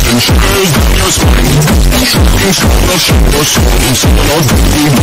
and shivers down your spine. Shooting stars, your song, singing out,